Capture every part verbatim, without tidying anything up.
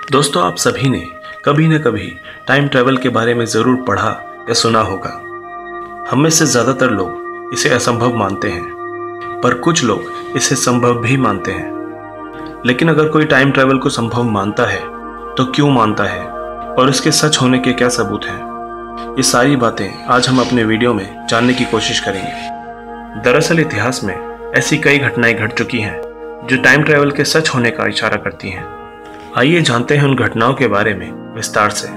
दोस्तों, आप सभी ने कभी न कभी टाइम ट्रैवल के बारे में ज़रूर पढ़ा या सुना होगा। हम में से ज़्यादातर लोग इसे असंभव मानते हैं, पर कुछ लोग इसे संभव भी मानते हैं। लेकिन अगर कोई टाइम ट्रैवल को संभव मानता है तो क्यों मानता है और इसके सच होने के क्या सबूत हैं, ये सारी बातें आज हम अपने वीडियो में जानने की कोशिश करेंगे। दरअसल इतिहास में ऐसी कई घटनाएं घट चुकी हैं जो टाइम ट्रैवल के सच होने का इशारा करती हैं। आइए जानते हैं उन घटनाओं के बारे में विस्तार से।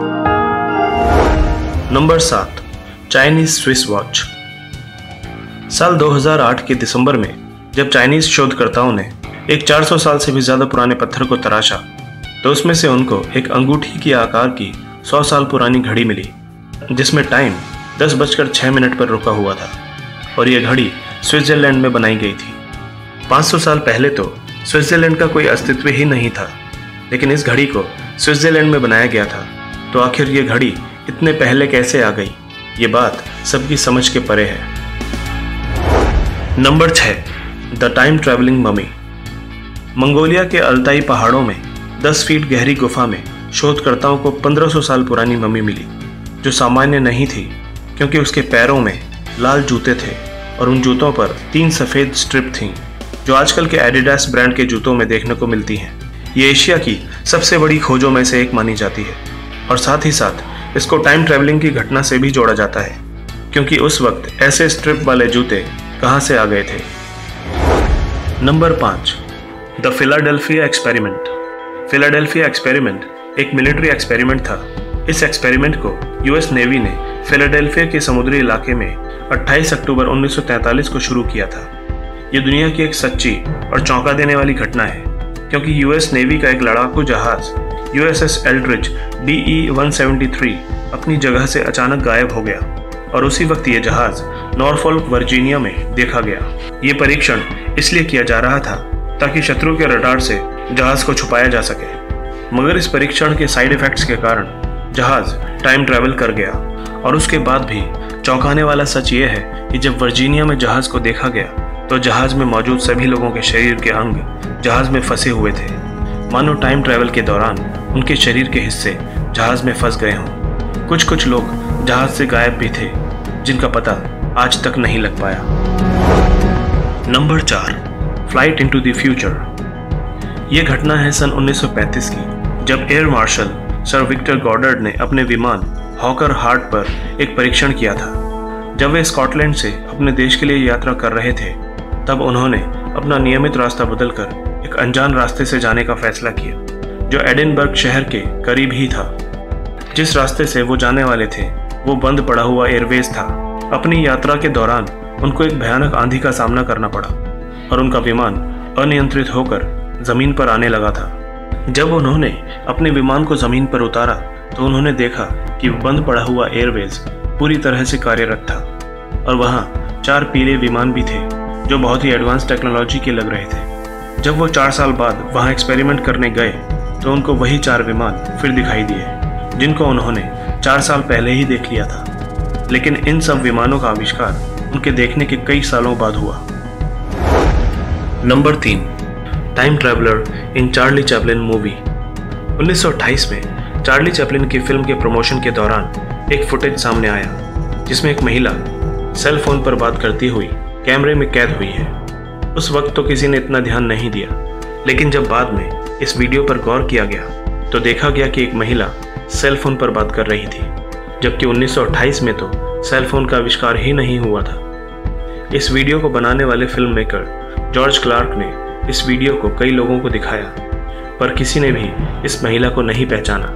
नंबर सात, चाइनीज स्विस वॉच। साल दो हज़ार आठ के दिसंबर में जब चाइनीज शोधकर्ताओं ने एक चार सौ साल से भी ज्यादा पुराने पत्थर को तराशा तो उसमें से उनको एक अंगूठी के आकार की सौ साल पुरानी घड़ी मिली, जिसमें टाइम दस बजकर छह मिनट पर रुका हुआ था और यह घड़ी स्विट्जरलैंड में बनाई गई थी। पाँच सौ साल पहले तो स्विट्जरलैंड का कोई अस्तित्व ही नहीं था, लेकिन इस घड़ी को स्विट्जरलैंड में बनाया गया था। तो आखिर ये घड़ी इतने पहले कैसे आ गई, ये बात सबकी समझ के परे है। नंबर छह, the time travelling mummy. Mongolia के अल्ताई पहाड़ों में दस फीट गहरी गुफा में शोधकर्ताओं को पंद्रह सौ साल पुरानी ममी मिली, जो सामान्य नहीं थी क्योंकि उसके पैरों में लाल जूते थे और उन जूतों पर तीन सफ़ेद स्ट्रिप थीं, जो आजकल के एडिडास ब्रांड के जूतों में देखने को मिलती हैं। ये एशिया की सबसे बड़ी खोजों में से एक मानी जाती है और साथ ही साथ इसको टाइम ट्रैवलिंग की घटना से भी जोड़ा जाता है, क्योंकि उस वक्त ऐसे स्ट्रिप वाले जूते कहां से आ गए थे। नंबर पाँच, the Philadelphia experiment. Philadelphia experiment एक मिलिट्री एक्सपेरिमेंट था। इस एक्सपेरिमेंट को यूएस नेवी ने फिलाडेल्फिया के समुद्री इलाके में अट्ठाईस अक्टूबर उन्नीस सौ तैंतालीस को शुरू किया था। ये दुनिया की एक सच्ची और चौंका देने वाली घटना है, क्योंकि यूएस नेवी का एक लड़ाकू जहाज USS Eldridge D E one seventy three अपनी जगह से अचानक गायब हो गया और उसी वक्त ये जहाज नॉरफोल्क वर्जीनिया में देखा गया। ये परीक्षण इसलिए किया जा रहा था ताकि शत्रु के रडार से जहाज को छुपाया जा सके, मगर इस परीक्षण के साइड इफेक्ट्स के कारण जहाज टाइम ट्रैवल कर गया। और उसके बाद भी चौंकाने वाला सच ये है कि जब वर्जीनिया में जहाज को देखा गया तो जहाज में मौजूद सभी लोगों के शरीर के अंग जहाज में फंसे हुए थे, मानो टाइम ट्रैवल के दौरान उनके शरीर के हिस्से जहाज में फंस गए हों। कुछ कुछ लोग जहाज से गायब भी थे, जिनका पता आज तक नहीं लग पाया। नंबर चार, फ्लाइट इनटू द फ्यूचर। यह घटना है सन उन्नीस सौ पैंतीस की, जब air marshal sir Victor Goddard ने अपने विमान हॉकर हार्ट पर एक परीक्षण किया था। जब वे स्कॉटलैंड से अपने देश के लिए यात्रा कर रहे थे, तब उन्होंने अपना नियमित रास्ता बदलकर एक अनजान रास्ते से जाने का फैसला किया, जो एडिनबर्ग शहर के करीब ही था। जिस रास्ते से वो जाने वाले थे वो बंद पड़ा हुआ एयरवेज था। अपनी यात्रा के दौरान उनको एक भयानक आंधी का सामना करना पड़ा और उनका विमान अनियंत्रित होकर जमीन पर आने लगा था। जब उन्होंने अपने विमान को जमीन पर उतारा तो उन्होंने देखा कि बंद पड़ा हुआ एयरवेज पूरी तरह से कार्यरत था और वहाँ चार पीले विमान भी थे जो बहुत ही एडवांस टेक्नोलॉजी के लग रहे थे। जब वो चार साल बाद वहाँ एक्सपेरिमेंट करने गए तो उनको वही चार विमान फिर दिखाई दिए, जिनको उन्होंने चार साल पहले ही देख लिया था। लेकिन इन सब विमानों का आविष्कार उनके देखने के कई सालों बाद हुआ। नंबर तीन, time traveller in Charlie Chaplin movie. उन्नीस सौ अट्ठाईस में चार्ली चैपलिन की फिल्म के प्रमोशन के दौरान एक फुटेज सामने आया, जिसमें एक महिला सेल फोन पर बात करती हुई कैमरे में कैद हुई है। उस वक्त तो किसी ने इतना ध्यान नहीं दिया, लेकिन जब बाद में इस वीडियो पर गौर किया गया तो देखा गया कि एक महिला सेल फोन पर बात कर रही थी, जबकि उन्नीस सौ अट्ठाईस में तो सेल फोन का आविष्कार ही नहीं हुआ था। इस वीडियो को बनाने वाले फिल्म मेकर जॉर्ज क्लार्क ने इस वीडियो को कई लोगों को दिखाया, पर किसी ने भी इस महिला को नहीं पहचाना।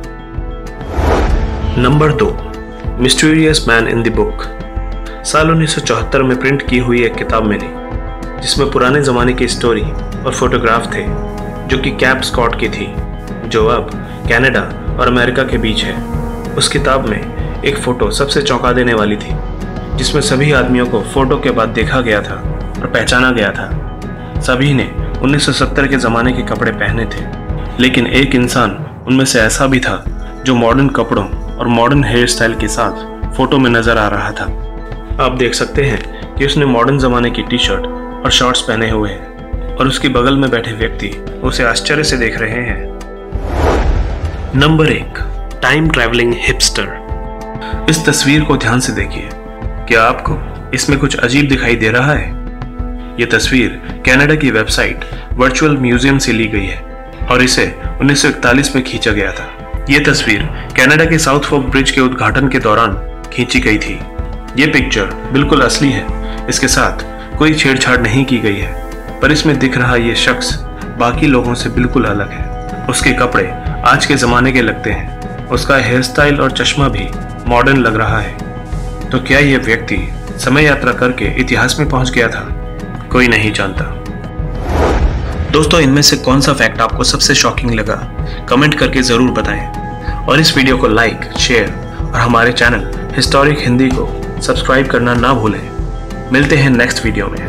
नंबर दो, mysterious man in the book. साल उन्नीस सौ चौहत्तर में प्रिंट की हुई एक किताब मिली, जिसमें पुराने ज़माने की स्टोरी और फोटोग्राफ थे, जो कि कैप स्कॉट की थी, जो अब कनाडा और अमेरिका के बीच है। उस किताब में एक फ़ोटो सबसे चौंका देने वाली थी, जिसमें सभी आदमियों को फ़ोटो के बाद देखा गया था और पहचाना गया था। सभी ने उन्नीस सौ सत्तर के ज़माने के कपड़े पहने थे, लेकिन एक इंसान उनमें से ऐसा भी था जो मॉडर्न कपड़ों और मॉडर्न हेयर स्टाइल के साथ फ़ोटो में नज़र आ रहा था। आप देख सकते हैं कि उसने मॉडर्न ज़माने की टी शर्ट और शॉर्ट्स पहने हुए हैं और उसके बगल में बैठे व्यक्ति उसे आश्चर्य से देख रहे हैं। नंबर एक, टाइम ट्रैवलिंग हिपस्टर। इस तस्वीर को ध्यान से देखिए। क्या आपको इसमें कुछ अजीब दिखाई दे रहा है? ये तस्वीर कनाडा की वेबसाइट वर्चुअल म्यूजियम से ली गई है और इसे उन्नीस सौ इकतालीस में खींचा गया था। ये तस्वीर कनाडा के साउथ फोर्क ब्रिज के उद्घाटन के दौरान खींची गई थी। ये पिक्चर बिल्कुल असली है, इसके साथ कोई छेड़छाड़ नहीं की गई है, पर इसमें दिख रहा ये शख्स बाकी लोगों से बिल्कुल अलग है। उसके कपड़े आज के ज़माने के लगते हैं, उसका हेयर स्टाइल और चश्मा भी मॉडर्न लग रहा है। तो क्या ये व्यक्ति समय यात्रा करके इतिहास में पहुंच गया था? कोई नहीं जानता। दोस्तों, इनमें से कौन सा फैक्ट आपको सबसे शॉकिंग लगा? कमेंट करके ज़रूर बताएं और इस वीडियो को लाइक, शेयर और हमारे चैनल हिस्टोरिक हिंदी को सब्सक्राइब करना ना भूलें। मिलते हैं नेक्स्ट वीडियो में।